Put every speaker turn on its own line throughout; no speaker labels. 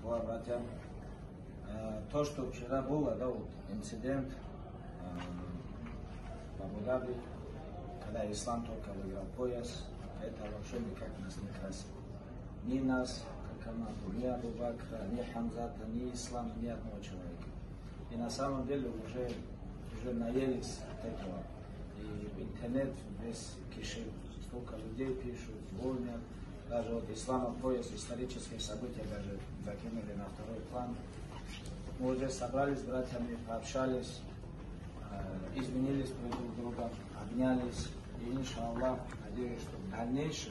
Хвала, братья. То, что вчера было, да, вот инцидент в Абу-Даби, когда ислам только выиграл пояс, это вообще никак нас не красит. Ни нас, как команду, ни Абу Бакра, ни Хамзата, ни ислам, ни одного человека. И на самом деле уже наелись от этого. И интернет весь кишит, столько людей пишут, звонят. Даже вот ислама пояс, исторические события даже закинули на второй план. Мы уже собрались с братьями, пообщались, изменились друг друга, обнялись. И иншаллах, надеюсь, что в дальнейшем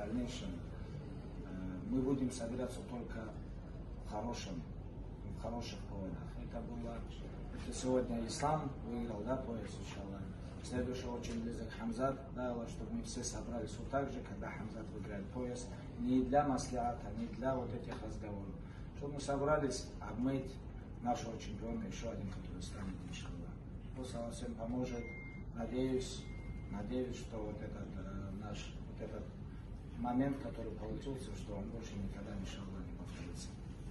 мы будем собираться только в хороших поводах. Это сегодня ислам выиграл, да, пояс, иншаллах. Следующий очень близок Хамзат, да, чтобы мы все собрались вот так же, когда Хамзат выиграет пояс, не для маслихата, не для вот этих разговоров. Чтобы мы собрались обмыть нашего чемпиона, еще один, который станет, иншаллах. Пусть Allah всем поможет. Надеюсь, что вот этот этот момент, который получился, что он больше никогда, иншаллах, не повторится.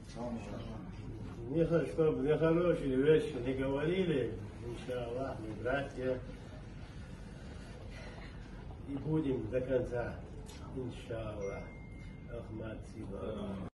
Чтобы нехорошие вещи не говорили, иншаллах, мы братья, и будем до конца, иншаллах. Ахмад Сиба.